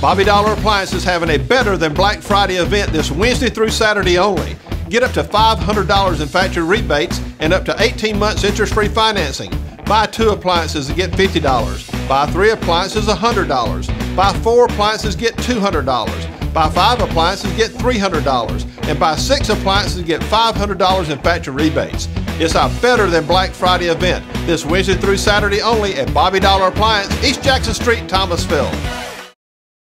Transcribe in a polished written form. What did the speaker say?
Bobby Dollar Appliance is having a better than Black Friday event this Wednesday through Saturday only. Get up to $500 in factory rebates and up to 18 months interest-free financing. Buy 2 appliances and get $50. Buy 3 appliances, $100. Buy 4 appliances, get $200. Buy 5 appliances, get $300. And buy 6 appliances, get $500 in factory rebates. It's our better than Black Friday event this Wednesday through Saturday only at Bobby Dollar Appliance, East Jackson Street, Thomasville.